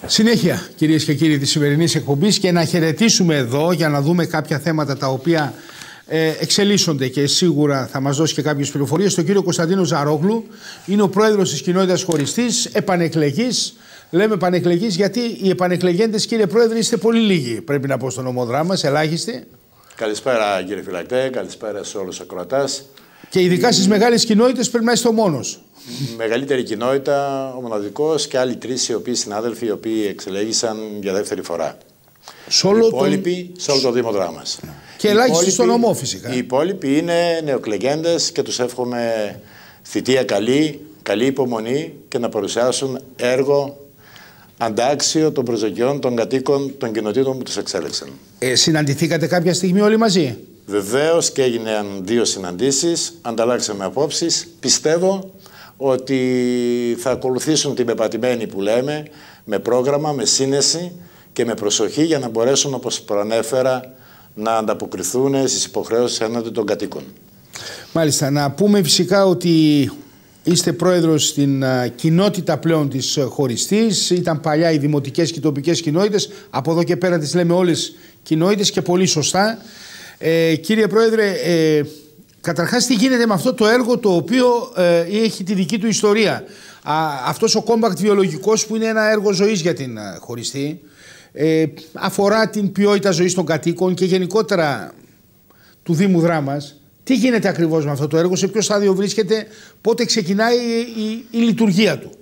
Συνέχεια, κυρίες και κύριοι, της σημερινής εκπομπής και να χαιρετήσουμε εδώ για να δούμε κάποια θέματα τα οποία εξελίσσονται και σίγουρα θα μας δώσει και κάποιες πληροφορίες. Τον κύριο Κωνσταντίνο Ζαρόγλου, είναι ο πρόεδρος της κοινότητας χωριστής, επανεκλεγής. Λέμε επανεκλεγής γιατί οι επανεκλεγέντες, κύριε πρόεδρε, είστε πολύ λίγοι, πρέπει να πω, στον ομοδρά μας, ελάχιστοι. Καλησπέρα κύριε φυλακτέ, καλησπέρα σε όλους τους ακροατάς. Και ειδικά στις μεγάλες κοινότητες πρέπει να είστε ο μόνος. Μεγαλύτερη κοινότητα, ο μοναδικός και άλλοι τρεις οι οποίοι συνάδελφοι οι οποίοι εξελέγησαν για δεύτερη φορά. Σε όλο το Δήμο Δράμας. Και ελάχιστοι στο νομό φυσικά. Οι υπόλοιποι είναι νεοκλεγέντες και τους εύχομαι θητεία καλή υπομονή και να παρουσιάσουν έργο αντάξιο των προσδοκιών των κατοίκων των κοινοτήτων που τους εξέλεξαν. Συναντηθήκατε κάποια στιγμή όλοι μαζί? Βεβαίως και έγιναν 2 συναντήσεις, ανταλλάξαμε απόψεις. Πιστεύω ότι θα ακολουθήσουν την πεπατημένη που λέμε, με πρόγραμμα, με σύνεση και με προσοχή για να μπορέσουν, όπως προανέφερα, να ανταποκριθούν στις υποχρεώσεις έναντι των κατοίκων. Μάλιστα. Να πούμε φυσικά ότι είστε πρόεδρος στην κοινότητα πλέον της χωριστής. Ήταν παλιά οι δημοτικές και οι τοπικές κοινότητες. Από εδώ και πέρα τις λέμε όλες κοινότητες και πολύ σωστά. Κύριε πρόεδρε, καταρχάς τι γίνεται με αυτό το έργο το οποίο έχει τη δική του ιστορία. Αυτός ο compact βιολογικός που είναι ένα έργο ζωής για την χωριστή. Αφορά την ποιότητα ζωής των κατοίκων και γενικότερα του Δήμου Δράμας. Τι γίνεται ακριβώς με αυτό το έργο, σε ποιο στάδιο βρίσκεται, πότε ξεκινάει η λειτουργία του?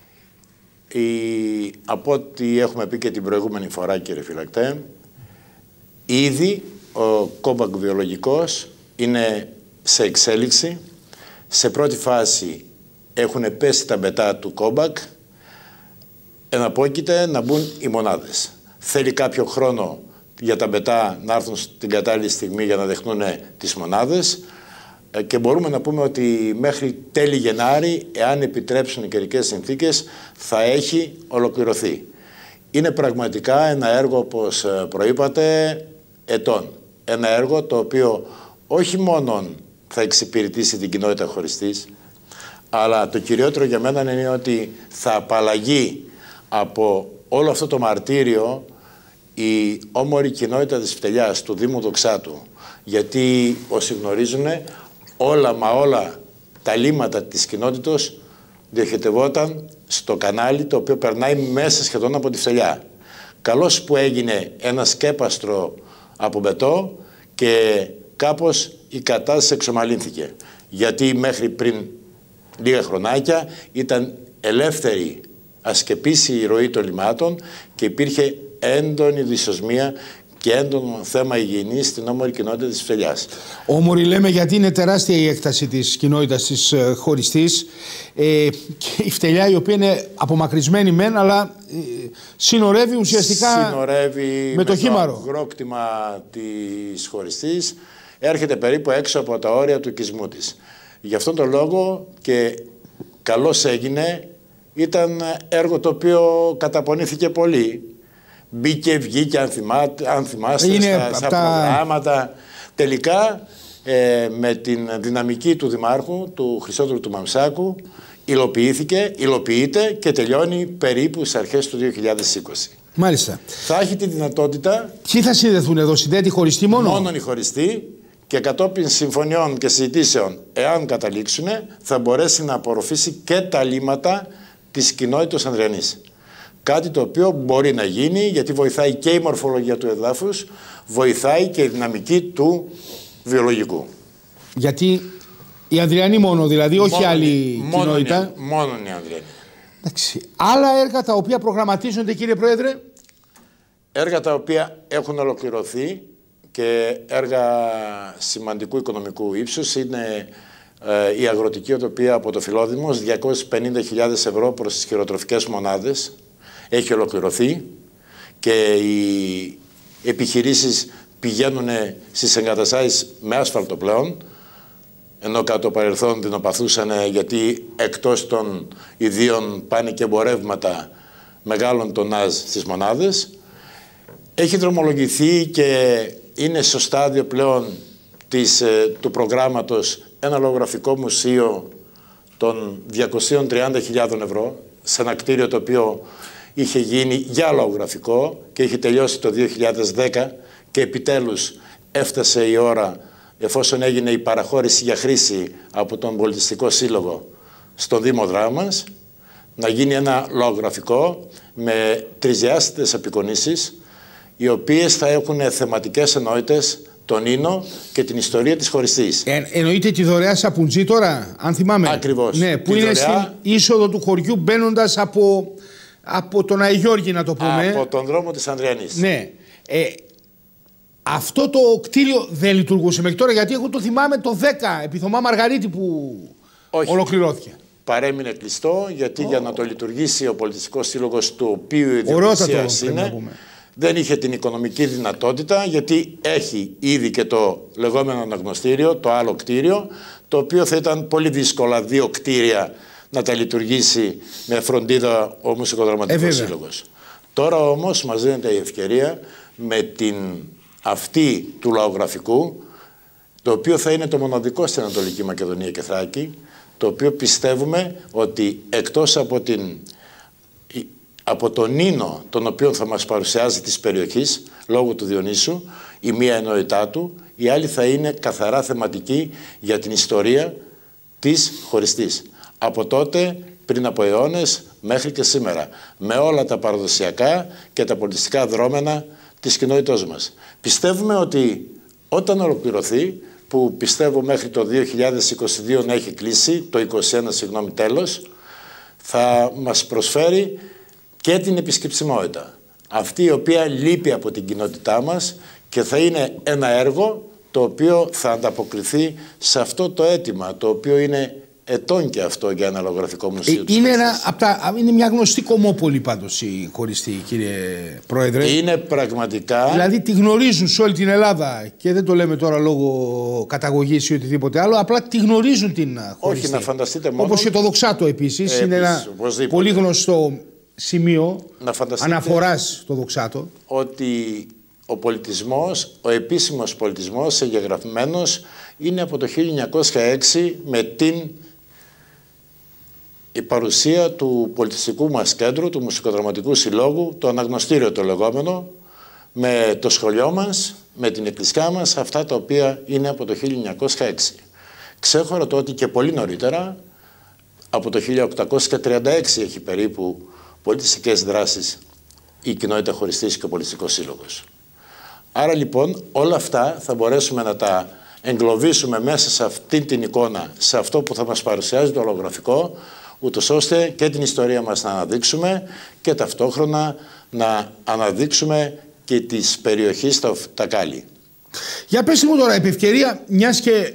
Από ό,τι έχουμε πει και την προηγούμενη φορά, κύριε φυλακτέ, ήδη ο compact βιολογικός είναι σε εξέλιξη. Σε πρώτη φάση έχουν πέσει τα μπετά του compact, εναπόκειται να μπουν οι μονάδες. Θέλει κάποιο χρόνο για τα μπετά να έρθουν στην κατάλληλη στιγμή για να δεχτούν τις μονάδες και μπορούμε να πούμε ότι μέχρι τέλη Γενάρη, εάν επιτρέψουν οι καιρικές συνθήκες, θα έχει ολοκληρωθεί. Είναι πραγματικά ένα έργο, όπως προείπατε, ετών. Ένα έργο το οποίο όχι μόνο θα εξυπηρετήσει την κοινότητα χωριστής, αλλά το κυριότερο για μένα είναι ότι θα απαλλαγεί από όλο αυτό το μαρτύριο η όμορφη κοινότητα της Φτελιάς, του Δήμου Δοξάτου. Γιατί όσοι γνωρίζουν, όλα τα λίμματα της κοινότητος διοχετευόταν στο κανάλι το οποίο περνάει μέσα σχεδόν από τη Φτελιά. Καλώς που έγινε ένα σκέπαστρο από μπετό και κάπως η κατάσταση εξομαλύνθηκε. Γιατί μέχρι πριν λίγα χρονάκια ήταν ελεύθερη ασκεπής η ροή των λιμάτων και υπήρχε έντονη δυσοσμία και έντονο θέμα υγιεινής στην όμορφη κοινότητα της Φτελιάς. Όμορφη λέμε γιατί είναι τεράστια η έκταση της κοινότητας της χωριστής και η Φτελιά, η οποία είναι απομακρυσμένη μεν, αλλά συνορεύει ουσιαστικά με το Χήμαρο. Το αγρόκτημα της χωριστής έρχεται περίπου έξω από τα όρια του οικισμού της. Γι' αυτόν τον λόγο και καλώς έγινε, ήταν έργο το οποίο καταπονήθηκε πολύ. Μπήκε, βγήκε, αν θυμάστε, στα προγράμματα. Τελικά, με την δυναμική του Δημάρχου, του Χριστόδουλου του Μαμσάκου, υλοποιείται και τελειώνει περίπου στις αρχές του 2020. Μάλιστα. Θα έχει τη δυνατότητα... Ποιοι θα συνδεθούν εδώ, συνδέεται η χωριστή μόνο? Μόνον η χωριστή, και κατόπιν συμφωνιών και συζητήσεων, εάν καταλήξουν, θα μπορέσει να απορροφήσει και τα λίμματα της κοινότητας Ανδριανής. Κάτι το οποίο μπορεί να γίνει γιατί βοηθάει και η μορφολογία του εδάφους, βοηθάει και η δυναμική του βιολογικού. Γιατί η Ανδριανή μόνο, δηλαδή, όχι άλλη κοινότητα. Μόνο η Ανδριανή. Εντάξει. Άλλα έργα τα οποία προγραμματίζονται, κύριε Πρόεδρε? Έργα τα οποία έχουν ολοκληρωθεί και έργα σημαντικού οικονομικού ύψους είναι η αγροτική οτοπία από το Φιλόδημος, 250.000 ευρώ προς τις χειροτροφικές μονάδες. Έχει ολοκληρωθεί και οι επιχειρήσεις πηγαίνουν στις εγκαταστάσεις με άσφαλτο πλέον, ενώ κατά το παρελθόν δεινοπαθούσαν γιατί εκτός των ιδίων πάνε και εμπορεύματα μεγάλων τονάζ στις μονάδες. Έχει δρομολογηθεί και είναι στο στάδιο πλέον του προγράμματος ένα λογογραφικό μουσείο των 230.000 ευρώ σε ένα κτίριο το οποίο είχε γίνει για λογογραφικό και είχε τελειώσει το 2010 και επιτέλους έφτασε η ώρα, εφόσον έγινε η παραχώρηση για χρήση από τον Πολιτιστικό Σύλλογο στον Δήμο Δράμας, να γίνει ένα λογογραφικό με τρισδιάστατες απεικονίσεις, οι οποίες θα έχουν θεματικές ενότητες τον Ίνο και την ιστορία της χωριστής. Εννοείται τη δωρεά Σαπουτζή τώρα, αν θυμάμαι. Ακριβώς. Ναι, που είναι στην είσοδο του χωριού μπαίνοντας από τον Αϊγιώργη, να το πούμε. Από τον δρόμο της Ανδριανής. Ναι. Αυτό το κτίριο δεν λειτουργούσε μέχρι τώρα, γιατί εγώ το θυμάμαι το 10, επί Θωμά Μαργαρίτη που ολοκληρώθηκε. Παρέμεινε κλειστό, γιατί για να το λειτουργήσει ο Πολιτιστικός Σύλλογος, του οποίου η ιδιοκτησία είναι, δεν είχε την οικονομική δυνατότητα, γιατί έχει ήδη και το λεγόμενο αναγνωστήριο, το άλλο κτίριο, το οποίο θα ήταν πολύ δύσκολα 2 κτίρια να τα λειτουργήσει με φροντίδα ο Μουσικοδραματικός Σύλλογος. Τώρα όμως μας δίνεται η ευκαιρία με την αυτή του λαογραφικού, το οποίο θα είναι το μοναδικό στην Ανατολική Μακεδονία και Θράκη, το οποίο πιστεύουμε ότι εκτός από τον Ίνο, τον οποίο θα μας παρουσιάζει της περιοχής, λόγω του Διονύσου, η μία ενότητά του, η άλλη θα είναι καθαρά θεματική για την ιστορία της χωριστής. Από τότε, πριν από αιώνες, μέχρι και σήμερα, με όλα τα παραδοσιακά και τα πολιτιστικά δρόμενα της κοινότητός μας. Πιστεύουμε ότι όταν ολοκληρωθεί, που πιστεύω μέχρι το 2022 να έχει κλείσει, το 2021 συγγνώμη τέλος, θα μας προσφέρει και την επισκεψιμότητα, αυτή η οποία λείπει από την κοινότητά μας, και θα είναι ένα έργο το οποίο θα ανταποκριθεί σε αυτό το αίτημα, το οποίο είναι ετών και αυτό για ένα λογογραφικό μουσείο. Είναι μια γνωστή κομμόπολη πάντως η χωριστή, κύριε Πρόεδρε. Είναι πραγματικά. Δηλαδή τη γνωρίζουν σε όλη την Ελλάδα, και δεν το λέμε τώρα λόγω καταγωγής ή οτιδήποτε άλλο, απλά τη γνωρίζουν την χωριστή. Όχι, να φανταστείτε μόνο. Όπως και το Δοξάτο επίσης, είναι ένα πολύ γνωστό σημείο αναφοράς στο Δοξάτο. Ότι ο πολιτισμός, ο επίσημος πολιτισμός εγγεγραμμένος είναι από το 1906 με η παρουσία του πολιτιστικού μας κέντρου, του Μουσικοδραματικού Συλλόγου, το αναγνωστήριο το λεγόμενο, με το σχολείο μας, με την εκκλησιά μας, αυτά τα οποία είναι από το 1906. Ξέχωρα το ότι και πολύ νωρίτερα, από το 1836 έχει περίπου πολιτιστικές δράσεις η κοινότητα χωριστής και ο Πολιτιστικός Σύλλογος. Άρα λοιπόν όλα αυτά θα μπορέσουμε να τα εγκλωβίσουμε μέσα σε αυτή την εικόνα, σε αυτό που θα μας παρουσιάζει το ολογραφικό, ούτως ώστε και την ιστορία μας να αναδείξουμε και ταυτόχρονα να αναδείξουμε και τις περιοχές τα κάλλη. Για πέστε μου τώρα, επ' ευκαιρία, μιας και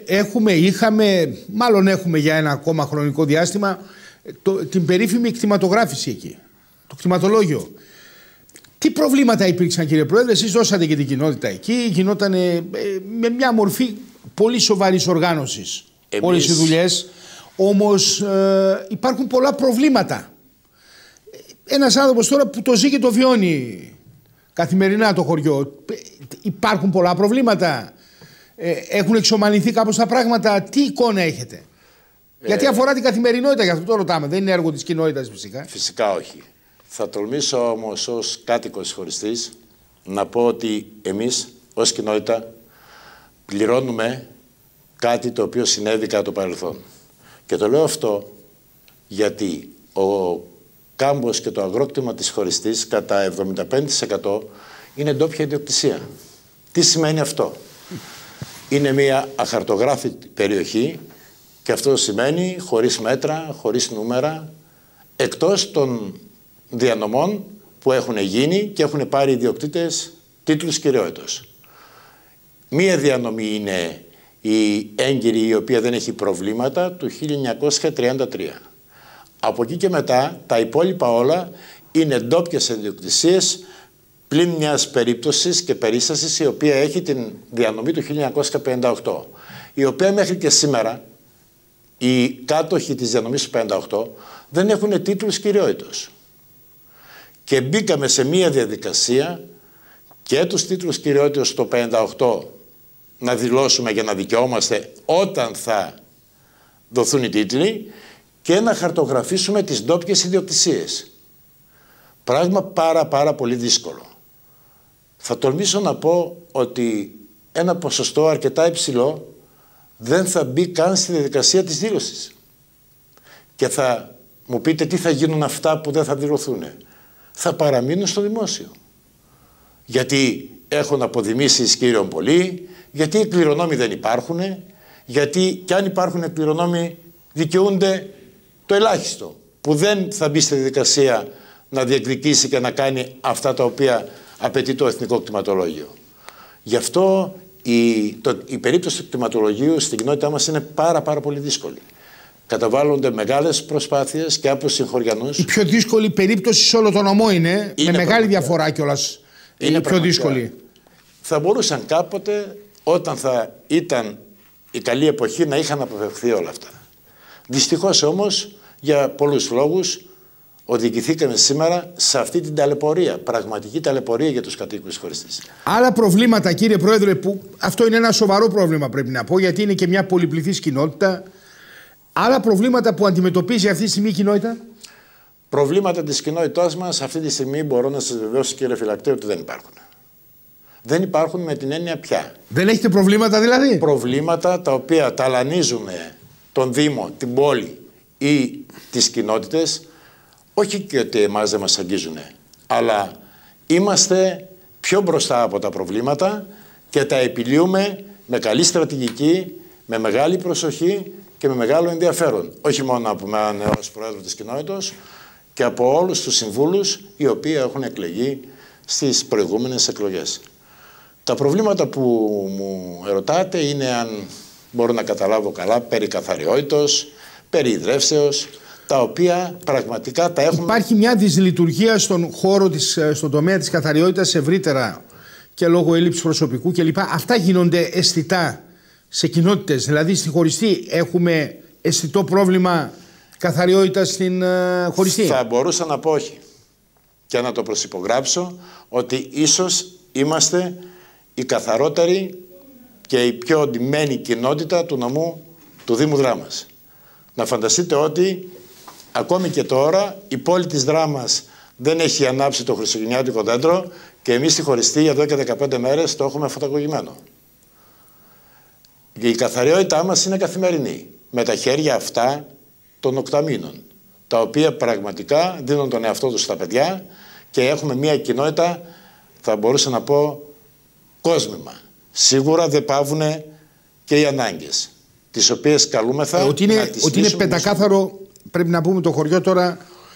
μάλλον έχουμε για ένα ακόμα χρονικό διάστημα την περίφημη κτηματογράφηση εκεί, το κτηματολόγιο. Τι προβλήματα υπήρξαν, κύριε Πρόεδρε? Εσείς δώσατε και την κοινότητα εκεί, γινόταν με μια μορφή πολύ σοβαρής οργάνωσης όλες οι δουλειές, όμως υπάρχουν πολλά προβλήματα. Ένας άνθρωπος τώρα που το ζει και το βιώνει καθημερινά το χωριό, υπάρχουν πολλά προβλήματα, έχουν εξομαλυνθεί κάπως τα πράγματα, τι εικόνα έχετε? Γιατί αφορά την καθημερινότητα, γι' αυτό το ρωτάμε, δεν είναι έργο της κοινότητας φυσικά. Φυσικά όχι. Θα τολμήσω όμως ως κάτοικος χωριστής να πω ότι εμείς ως κοινότητα πληρώνουμε κάτι το οποίο συνέβη κατά το παρελθόν. Και το λέω αυτό γιατί ο κάμπος και το αγρόκτημα της χωριστής κατά 75% είναι ντόπια ιδιοκτησία. Τι σημαίνει αυτό? Είναι μια αχαρτογράφητη περιοχή και αυτό σημαίνει χωρίς μέτρα, χωρίς νούμερα, εκτός των διανομών που έχουν γίνει και έχουν πάρει οι ιδιοκτήτες τίτλους κυριότητος. Μία διανομή είναι η έγκυρη, η οποία δεν έχει προβλήματα, του 1933. Από εκεί και μετά τα υπόλοιπα όλα είναι ντόπιες ιδιοκτησίες, πλην μιας περίπτωσης και περίστασης η οποία έχει την διανομή του 1958, η οποία μέχρι και σήμερα οι κάτοχοι της διανομής του 1958 δεν έχουν τίτλους κυριότητος. Και μπήκαμε σε μία διαδικασία και τους τίτλους κυριότητος το 1958 να δηλώσουμε για να δικαιόμαστε όταν θα δοθούν οι τίτλοι και να χαρτογραφήσουμε τις ντόπιες ιδιοκτησίες. Πράγμα πάρα πολύ δύσκολο. Θα τολμήσω να πω ότι ένα ποσοστό αρκετά υψηλό δεν θα μπει καν στη διαδικασία της δήλωσης. Και θα μου πείτε τι θα γίνουν αυτά που δεν θα δηλωθούν. Θα παραμείνουν στο δημόσιο. Γιατί έχουν αποδημήσεις κύριων πολύ, γιατί οι κληρονόμοι δεν υπάρχουν, γιατί κι αν υπάρχουν κληρονόμοι δικαιούνται το ελάχιστο, που δεν θα μπει στη διαδικασία να διεκδικήσει και να κάνει αυτά τα οποία απαιτεί το Εθνικό Κτηματολόγιο. Γι' αυτό η περίπτωση του κτηματολογίου στην κοινότητά μας είναι πάρα πολύ δύσκολη. Καταβάλλονται μεγάλες προσπάθειες και από συγχωριανούς. Η πιο δύσκολη περίπτωση σε όλο το νομό είναι με μεγάλη διαφορά κιόλας. Είναι η πιο δύσκολη. Θα μπορούσαν κάποτε, όταν θα ήταν η καλή εποχή, να είχαν αποφευχθεί όλα αυτά. Δυστυχώς όμως, για πολλούς λόγους, οδηγηθήκαμε σήμερα σε αυτή την ταλαιπωρία, πραγματική ταλαιπωρία για τους κατοίκους χωριστής. Άλλα προβλήματα, κύριε Πρόεδρε, που αυτό είναι ένα σοβαρό πρόβλημα, πρέπει να πω, γιατί είναι και μια πολυπληθής κοινότητα. Άλλα προβλήματα που αντιμετωπίζει αυτή τη στιγμή η κοινότητα. Προβλήματα της κοινότητάς μας αυτή τη στιγμή μπορώ να σας βεβαιώσω, κύριε Φυλακτέ, ότι δεν υπάρχουν. Δεν υπάρχουν με την έννοια πια. Δεν έχετε προβλήματα δηλαδή? Προβλήματα τα οποία ταλανίζουν τον Δήμο, την πόλη ή τις κοινότητες, όχι και ότι εμάς δεν μας αγγίζουν, αλλά είμαστε πιο μπροστά από τα προβλήματα και τα επιλύουμε με καλή στρατηγική, με μεγάλη προσοχή και με μεγάλο ενδιαφέρον. Όχι μόνο από μένα ως πρόεδρο της κοινότητας και από όλους τους συμβούλους οι οποίοι έχουν εκλεγεί στις προηγούμενες εκλογές. Τα προβλήματα που μου ερωτάτε είναι, αν μπορώ να καταλάβω καλά, περί καθαριότητος, περί ιδρεύσεως, τα οποία πραγματικά τα έχουμε... Υπάρχει μια δυσλειτουργία στον χώρο, στον τομέα της καθαριότητας ευρύτερα και λόγω έλλειψης προσωπικού κλπ. Αυτά γίνονται αισθητά σε κοινότητες. Δηλαδή στη χωριστή έχουμε αισθητό πρόβλημα καθαριότητας στην χωριστή. Θα μπορούσα να πω όχι και να το προσυπογράψω ότι ίσως είμαστε η καθαρότερη και η πιο ντυμένη κοινότητα του νομού του Δήμου Δράμας. Να φανταστείτε ότι ακόμη και τώρα η πόλη της Δράμας δεν έχει ανάψει το χριστουγεννιάτικο δέντρο και εμείς στη χωριστή εδώ και 15 μέρες το έχουμε φωτοκογημένο. Η καθαριότητά μας είναι καθημερινή, με τα χέρια αυτά των οκταμήνων, τα οποία πραγματικά δίνουν τον εαυτό τους στα παιδιά και έχουμε μια κοινότητα, θα μπορούσα να πω, κόσμημα. Σίγουρα δεν παύουν και οι ανάγκες, τις οποίες καλούμεθα ότι είναι πεντακάθαρο, πρέπει να πούμε το χωριό τώρα,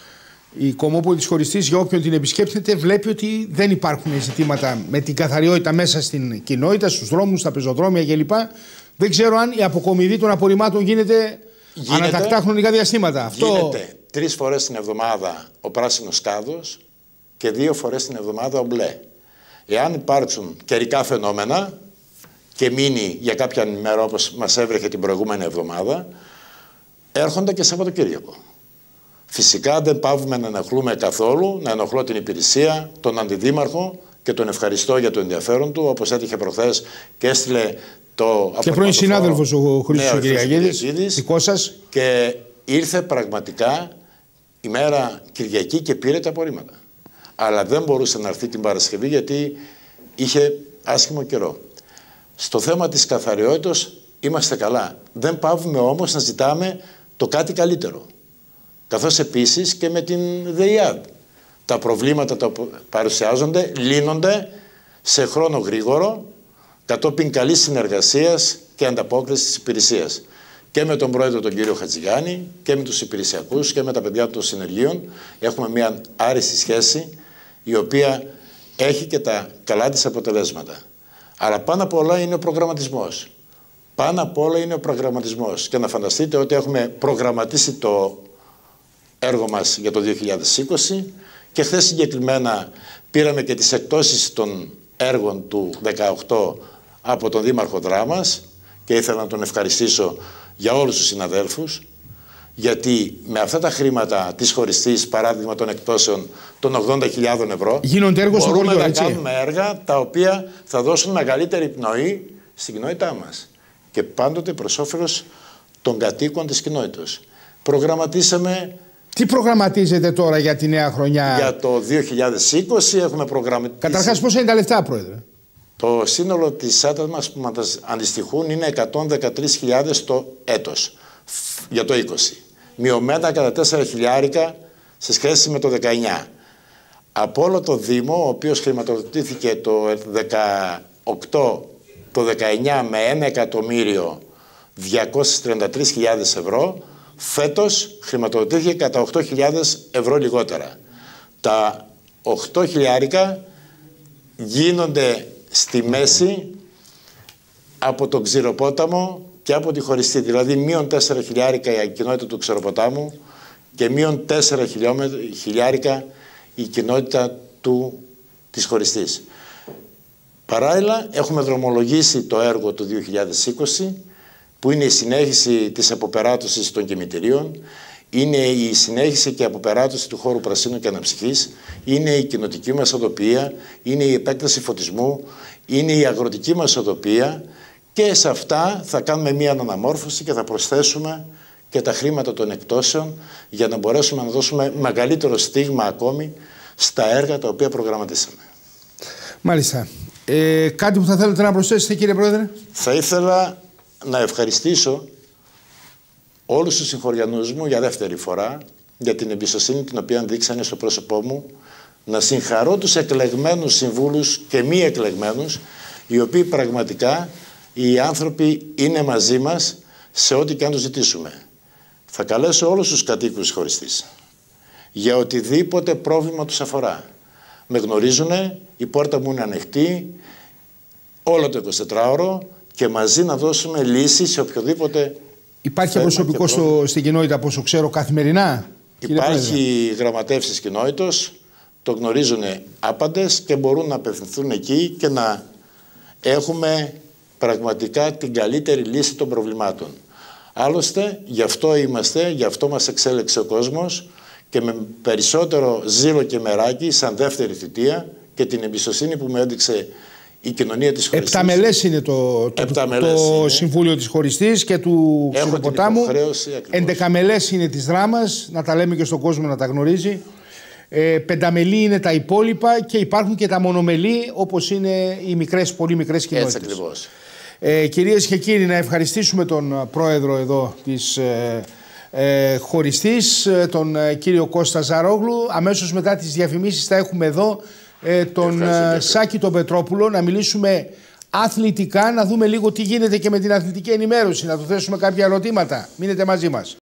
η κομμόπολη της Χωριστής, για όποιον την επισκέπτεται, βλέπει ότι δεν υπάρχουν ζητήματα με την καθαριότητα μέσα στην κοινότητα, στους δρόμους, στα πεζοδρόμια κλπ. Δεν ξέρω αν η αποκομιδή των απορριμμάτων γίνεται ανατακτά χρονικά διαστήματα. Γίνεται 3 φορές την εβδομάδα ο πράσινος κάδος και 2 φορές την εβδομάδα ο μπλε. Εάν υπάρξουν καιρικά φαινόμενα και μείνει για κάποια ημέρα όπως μας έβρεχε την προηγούμενη εβδομάδα, έρχονται και Σαββατοκύριακο. Φυσικά δεν παύουμε να ενοχλούμε καθόλου, να ενοχλώ την υπηρεσία, τον αντιδήμαρχο και τον ευχαριστώ για το ενδιαφέρον του, όπως έτυχε προχθές και έστειλε το... Και πρώην συνάδελφος ο Χρήστος Κυριακίδης, δικό σας. Και ήρθε πραγματικά η μέρα Κυριακή και πήρε τα απορρίμματα. Αλλά δεν μπορούσε να έρθει την Παρασκευή γιατί είχε άσχημο καιρό. Στο θέμα της καθαριότητας είμαστε καλά. Δεν παύουμε όμως να ζητάμε το κάτι καλύτερο. Καθώς επίσης και με την ΔΕΙΑΔ. Τα προβλήματα τα που παρουσιάζονται λύνονται σε χρόνο γρήγορο, κατόπιν καλής συνεργασίας και ανταπόκρισης της υπηρεσίας. Και με τον πρόεδρο τον κύριο Χατζηγιάννη και με τους υπηρεσιακούς και με τα παιδιά των συνεργείων έχουμε μια άριστη σχέση η οποία έχει και τα καλά της αποτελέσματα. Αλλά πάνω απ' όλα είναι ο προγραμματισμός. Πάνω απ' όλα είναι ο προγραμματισμός. Και να φανταστείτε ότι έχουμε προγραμματίσει το έργο μας για το 2020 και χθες συγκεκριμένα πήραμε και τις εκτόσεις των έργων του 2018 από τον Δήμαρχο Δράμας και ήθελα να τον ευχαριστήσω για όλους τους συναδέλφους, γιατί με αυτά τα χρήματα της χωριστής, παράδειγμα των εκτόσεων των 80.000 ευρώ, γίνονται έργο στο χωριό, μπορούμε να κάνουμε έργα τα οποία θα δώσουν μεγαλύτερη πνοή στην κοινότητά μας και πάντοτε προς όφελος των κατοίκων της κοινότητας. Προγραμματίσαμε Τι προγραμματίζετε τώρα για τη νέα χρονιά? Για το 2020 έχουμε προγραμματίσει. Καταρχάς, πόσα είναι τα λεφτά, Πρόεδρε? Το σύνολο της άτας μας που μας αντιστοιχούν είναι 113.000 το έτος για το 20. Μειωμένα κατά 4 χιλιάρικα σε σχέση με το 19. Από όλο το Δήμο, ο οποίος χρηματοδοτήθηκε το 18, το 19 με 1.233.000 ευρώ, φέτος χρηματοδοτήθηκε κατά 8.000 ευρώ λιγότερα. Τα 8 χιλιάρικα γίνονται στη μέση από τον Ξηροπόταμο και από τη Χωριστή. Δηλαδή μείον 4 χιλιάρικα η κοινότητα του Ξηροποτάμου και μείον 4 χιλιάρικα η κοινότητα της Χωριστής. Παράλληλα έχουμε δρομολογήσει το έργο του 2020 που είναι η συνέχιση της αποπεράτωσης των κημητηρίων, είναι η συνέχιση και αποπεράτωση του χώρου πρασίνου και αναψυχής, είναι η κοινοτική μας οδοποιία, είναι η επέκταση φωτισμού, είναι η αγροτική μας οδοποιία και σε αυτά θα κάνουμε μία αναμόρφωση και θα προσθέσουμε και τα χρήματα των εκπτώσεων για να μπορέσουμε να δώσουμε μεγαλύτερο στίγμα ακόμη στα έργα τα οποία προγραμματίσαμε. Μάλιστα. Κάτι που θα θέλετε να προσθέσετε, κύριε Πρόεδρε? Θα ήθελα να ευχαριστήσω όλους τους συγχωριανούς μου για δεύτερη φορά για την εμπιστοσύνη την οποία δείξανε στο πρόσωπό μου, να συγχαρώ τους εκλεγμένους συμβούλους και μη εκλεγμένους, οι οποίοι πραγματικά οι άνθρωποι είναι μαζί μας σε ό,τι και αν τους ζητήσουμε. Θα καλέσω όλους τους κατοίκους της Χωριστής για οτιδήποτε πρόβλημα τους αφορά. Με γνωρίζουνε, η πόρτα μου είναι ανοιχτή όλο το 24ωρο και μαζί να δώσουμε λύση σε οποιοδήποτε. Υπάρχει προσωπικό στην κοινότητα, όπως ξέρω, καθημερινά? Υπάρχει γραμματεύσεις κοινότητος, το γνωρίζουν άπαντες και μπορούν να απευθυνθούν εκεί και να έχουμε πραγματικά την καλύτερη λύση των προβλημάτων. Άλλωστε, γι' αυτό είμαστε, γι' αυτό μας εξέλεξε ο κόσμος και με περισσότερο ζήλο και μεράκι, σαν δεύτερη θητεία και την εμπιστοσύνη που με έδειξε η κοινωνία της Χωριστής. Επταμελές είναι το Συμβούλιο της Χωριστής και του Ξηροποτάμου. 11μελές είναι της Δράμας, να τα λέμε και στον κόσμο να τα γνωρίζει. 5μελή είναι τα υπόλοιπα και υπάρχουν και τα μονομελή, όπως είναι οι μικρές, πολύ μικρές κοινότητες. Έτσι ακριβώς. Κυρίες και κύριοι, να ευχαριστήσουμε τον πρόεδρο εδώ της Χωριστής, τον κύριο Κώστα Ζαρόγλου. Αμέσως μετά τις διαφημίσεις θα έχουμε εδώ τον Σάκη τον Πετρόπουλο, να μιλήσουμε αθλητικά, να δούμε λίγο τι γίνεται και με την αθλητική ενημέρωση, να του θέσουμε κάποια ερωτήματα. Μείνετε μαζί μας.